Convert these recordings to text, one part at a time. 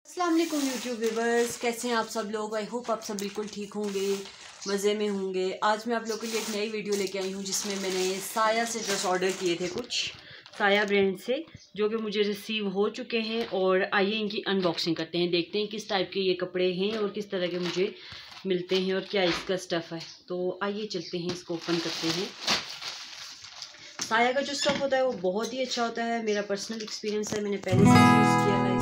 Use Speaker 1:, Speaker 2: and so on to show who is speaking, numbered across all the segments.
Speaker 1: अस्सलाम वालेकुम YouTube viewers, कैसे हैं आप सब लोग। आई होप आप सब बिल्कुल ठीक होंगे, मज़े में होंगे। आज मैं आप लोगों के लिए एक नई वीडियो लेके आई हूँ जिसमें मैंने साया से ड्रेस ऑर्डर किए थे, कुछ साया ब्रांड से, जो कि मुझे रिसीव हो चुके हैं। और आइए इनकी अनबॉक्सिंग करते हैं, देखते हैं किस टाइप के ये कपड़े हैं और किस तरह के मुझे मिलते हैं और क्या इसका स्टफ़ है। तो आइए चलते हैं, इसको ओपन करते हैं। साया का जो स्टफ़ होता है वो बहुत ही अच्छा होता है, मेरा पर्सनल एक्सपीरियंस है, मैंने पहले से यूज़ किया है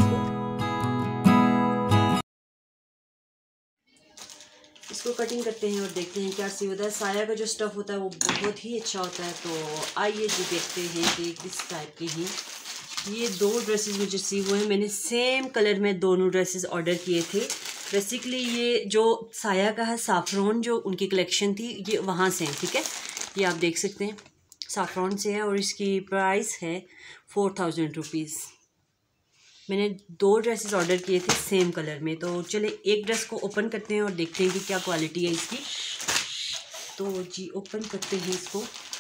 Speaker 1: इसको कटिंग करते हैं और देखते हैं क्या सी होता है। साया का जो स्टफ़ होता है वो बहुत ही अच्छा होता है। तो आइए जी देखते हैं कि किस टाइप के हैं। ये दो ड्रेसेस मुझे रिसीव हुए हैं, मैंने सेम कलर में दोनों ड्रेसेस ऑर्डर किए थे। बेसिकली ये जो साया का है, साफ़रॉन जो उनकी कलेक्शन थी, ये वहाँ से है, ठीक है। ये आप देख सकते हैं साफ़रॉन से है और इसकी प्राइस है 4000 रुपीज़। मैंने दो ड्रेसेस ऑर्डर किए थे सेम कलर में। तो चले एक ड्रेस को ओपन करते हैं और देखते हैं कि क्या क्वालिटी है इसकी। तो जी ओपन करते हैं इसको।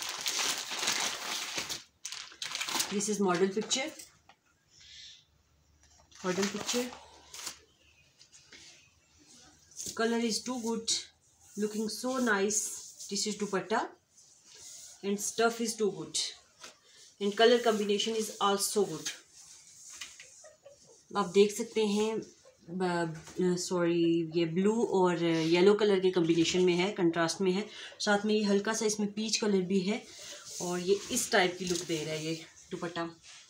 Speaker 1: This is model picture. Colour is too good, looking so nice. This is dupatta and stuff is too good and colour combination is also good. आप देख सकते हैं, ये ब्लू और येलो कलर के कॉम्बिनेशन में है, कंट्रास्ट में है। साथ में ये हल्का सा इसमें पीच कलर भी है और ये इस टाइप की लुक दे रहा है ये दुपट्टा।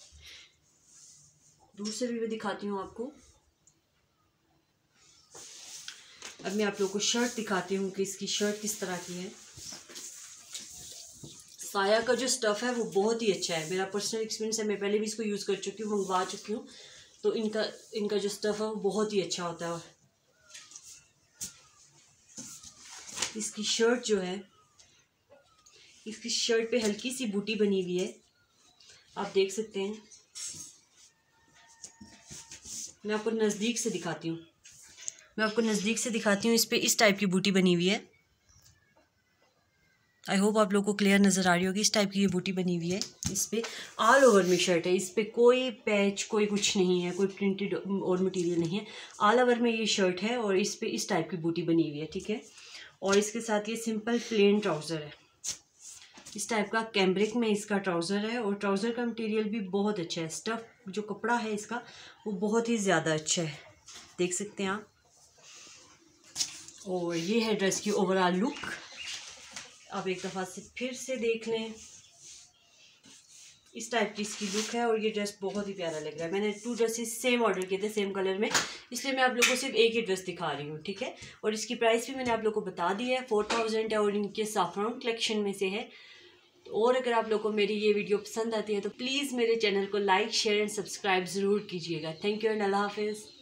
Speaker 1: दूर से भी मैं दिखाती हूँ आपको। अब मैं आप लोगों को शर्ट दिखाती हूँ कि इसकी शर्ट किस तरह की है। साया का जो स्टफ़ है वो बहुत ही अच्छा है, मेरा पर्सनल एक्सपीरियंस है, मैं पहले भी इसको यूज़ कर चुकी हूँ, मंगवा चुकी हूँ। तो इनका जो स्टफ़ है वो बहुत ही अच्छा होता है। इसकी शर्ट जो है, इसकी शर्ट पे हल्की सी बूटी बनी हुई है, आप देख सकते हैं। मैं आपको नज़दीक से दिखाती हूँ। इस पे इस टाइप की बूटी बनी हुई है। आई होप आप लोगों को क्लियर नज़र आ रही होगी। इस टाइप की ये बूटी बनी हुई है। इस पे ऑल ओवर में शर्ट है, इस पे कोई पैच कोई कुछ नहीं है, कोई प्रिंटेड और मटेरियल नहीं है। ऑल ओवर में ये शर्ट है और इस पे इस टाइप की बूटी बनी हुई है, ठीक है। और इसके साथ ये सिंपल प्लेन ट्राउज़र है, इस टाइप का कैम्ब्रिक में इसका ट्राउज़र है। और ट्राउज़र का मटेरियल भी बहुत अच्छा है, स्टफ़ जो कपड़ा है इसका वो बहुत ही ज़्यादा अच्छा है, देख सकते हैं आप। और ये है ड्रेस की ओवरऑल लुक। आप एक दफ़ा से फिर से देख लें, इस टाइप की इसकी लुक है और ये ड्रेस बहुत ही प्यारा लग रहा है। मैंने 2 ड्रेसेस सेम ऑर्डर किए थे सेम कलर में, इसलिए मैं आप लोगों को सिर्फ एक ही ड्रेस दिखा रही हूँ, ठीक है। और इसकी प्राइस भी मैंने आप लोगों को बता दी है, 4000 है और इनके साफ़रॉन कलेक्शन में से है। और अगर आप लोगों को मेरी ये वीडियो पसंद आती है तो प्लीज़ मेरे चैनल को लाइक शेयर एंड सब्सक्राइब ज़रूर कीजिएगा। थैंक यू एंड अल्लाह हाफिज़।